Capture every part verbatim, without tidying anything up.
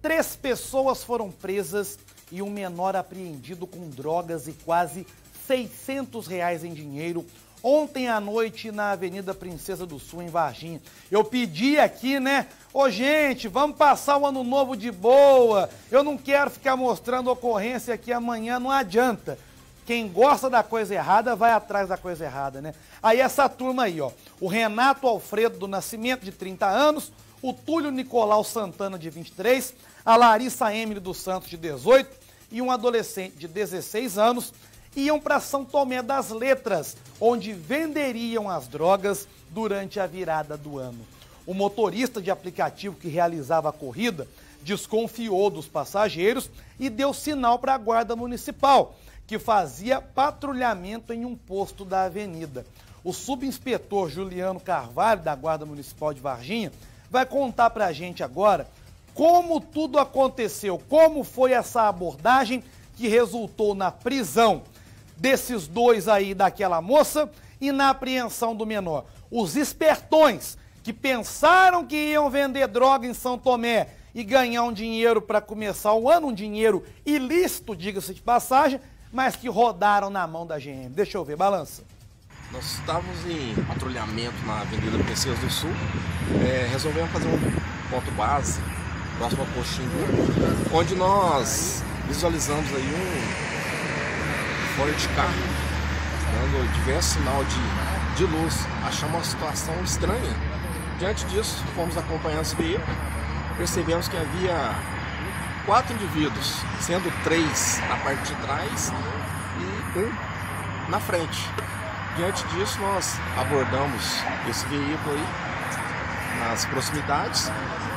três pessoas foram presas e um menor apreendido com drogas e quase seiscentos reais em dinheiro ontem à noite na Avenida Princesa do Sul, em Varginha. Eu pedi aqui, né? Ô, gente, vamos passar o ano novo de boa. Eu não quero ficar mostrando ocorrência aqui amanhã, não adianta. Quem gosta da coisa errada vai atrás da coisa errada, né? Aí essa turma aí, ó. O Renato Alfredo do Nascimento, de trinta anos, o Túlio Nicolau Santana, de vinte e três, a Larissa Emily dos Santos, de dezoito, e um adolescente de dezesseis anos, iam para São Tomé das Letras, onde venderiam as drogas durante a virada do ano. O motorista de aplicativo que realizava a corrida desconfiou dos passageiros e deu sinal para a Guarda Municipal, que fazia patrulhamento em um posto da avenida. O subinspetor Juliano Carvalho, da Guarda Municipal de Varginha, vai contar para a gente agora como tudo aconteceu, como foi essa abordagem que resultou na prisão desses dois aí, daquela moça, e na apreensão do menor. Os espertões que pensaram que iam vender droga em São Tomé e ganhar um dinheiro para começar o ano, um dinheiro ilícito, diga-se de passagem, mas que rodaram na mão da G M. Deixa eu ver, balança. Nós estávamos em patrulhamento na Avenida Princesa do Sul, é, resolvemos fazer um ponto base, próximo ao postinho, onde nós visualizamos aí um fora de carro, dando diversos sinal de, de luz. Achamos uma situação estranha. Diante disso, fomos acompanhando esse veículo, percebemos que havia quatro indivíduos, sendo três na parte de trás e um na frente. Diante disso, nós abordamos esse veículo aí nas proximidades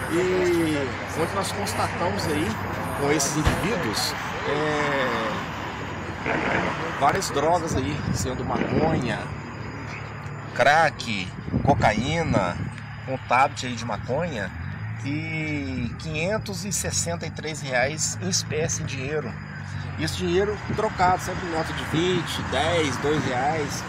e onde nós constatamos aí com esses indivíduos é, várias drogas aí, sendo maconha, crack, cocaína, um tablet aí de maconha e quinhentos e sessenta e três reais em espécie, em dinheiro. Isso dinheiro trocado, sempre em nota de vinte, dez, dois reais.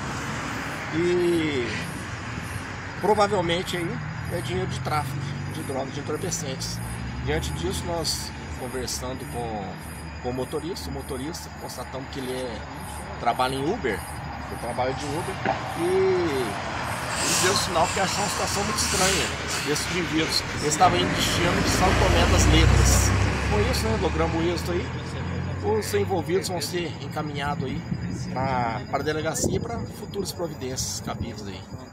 E provavelmente aí é dinheiro de tráfico de drogas, de entorpecentes. Diante disso, nós conversando com com o motorista, o motorista, constatamos que ele é, trabalha em Uber, eu trabalho de Uber, e ele deu sinal que achou uma situação muito estranha desses indivíduos. Eles estavam indo destino de São Tomé das Letras. Com isso, né, logramos isso aí, os envolvidos vão ser encaminhados aí pra, para a delegacia e para futuras providências cabíveis aí.